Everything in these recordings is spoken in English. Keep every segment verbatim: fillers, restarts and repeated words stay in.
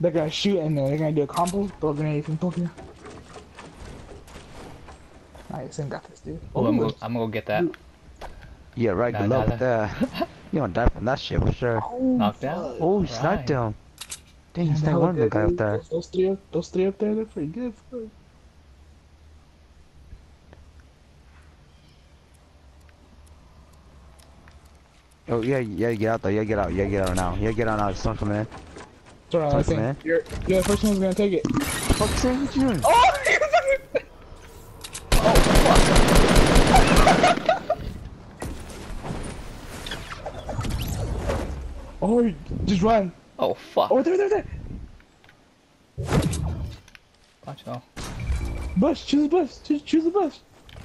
They're gonna shoot and then they're gonna do a combo. Throw grenades and Tokyo. Alright, Sing got this, dude. Oh, I'm, go, I'm gonna go get that. Yeah, right. Nah, Good nah, luck with that. You don't die from that shit for sure. Oh, Knocked out. Oh, he Right. sniped him. Dang, he Man, sniped that one of the was guy good, up dude. there. Those, those three, up- those three up there, they're pretty good. For Oh yeah, yeah, get out there. Yeah, get out. Yeah, get out now. Yeah, get out now. The sun's coming in. So, uh, Tough, Sing, man. you're, you're the first one who's gonna take it. Fuck, Sam, what you doing? Oh! Oh, just run. Oh fuck. Oh, there, there, there. Watch out. Bush, choose a bush. Choose, choose a bush.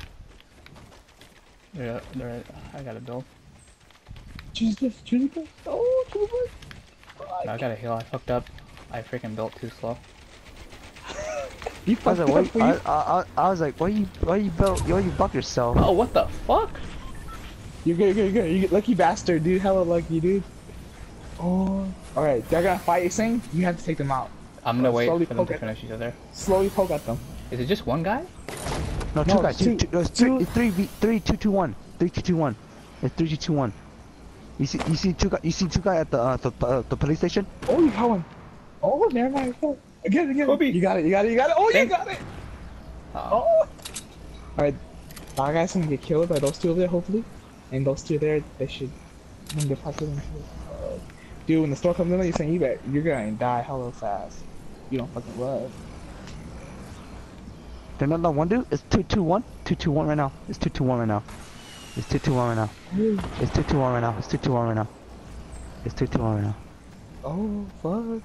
They're, they're, I gotta build. Choose a bush. Choose a bush. Oh, choose a bush. Oh, No, I gotta heal. I fucked up. I freaking built too slow. You I was fucked like, up. why, You, I, I, I was like, why you, why you built, why you buck yourself? Oh, what the fuck? you're good, you're good, you're good. You lucky bastard, dude. Hella lucky, dude. Oh. Alright, they're gonna fight you, Sing. You have to take them out. I'm gonna Oh, wait slowly for them poke to at finish each other. Slowly poke at them. Is it just one guy? No, two No, guys. two- Two, two, no, it's two- three, it's three, v, three, two, two, one. Three, two, two, one. It's three, two, two, one. You see, you see two guys. You see two guys at the, uh, the, uh, the police station. Oh, you got one. Oh, never mind. Oh, again, again. Kobe. You got it, you got it, you got it. Oh, you Thank- got it. Oh. Oh. Alright, our guy's gonna get killed by those two over there, hopefully. And those two there, they should. When they're possible. Uh, dude, when the store comes in, you're saying you bet you're gonna die hella fast. You don't fucking love. They're not that one dude. It's two, two, one. Two, two, one right now. It's two, two, one right now. It's two, two, one right now. It's two, two, one right now. It's two, two, one right now. It's two, two, one right now. Oh, fuck.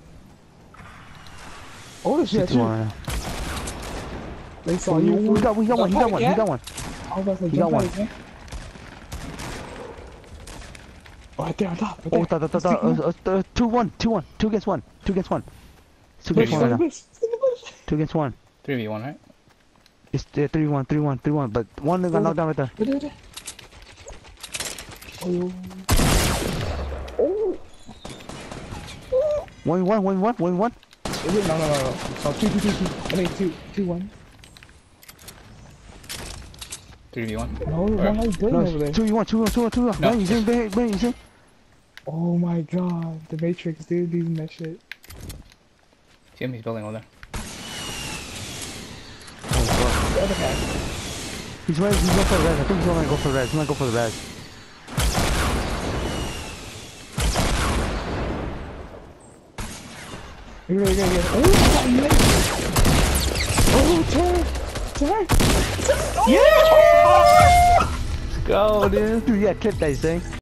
Oh, Two, shit, two, one right now. They saw Oh, you. we got, we got one. He got one. He Yeah? got one. I was about to say, You got jump one. out again. Oh, right there on top. Right Oh, there. da, da, da, Let's da, take him uh, out. uh, uh, two, one, two, one, two against one, two against one, two Bush, against one right now, bush, bush. two against one. three v one, right? It's uh, three, one, three, one, three, one. But one got knocked down right there. Right there, right there. Oh. Oh. Oh. One, one, one, one, one, one. Is it? No, no, no, no. Oh, two, two, two, two. I mean, two, two, one. three v one. No, no, no, he's No, over there. it's two, one, two, one, two, one, two, one. No. Man, you see, man, man, you see? Oh my god, the Matrix, dude, using that shit. See him? He's building over there. The other half. He's right. He's going for the res. I think he's gonna go for the res. He's gonna go for the res. You're really good, good. Oh, my god, oh, turn, turn. Yeah! Let's go, dude. Dude, yeah, clip that thing.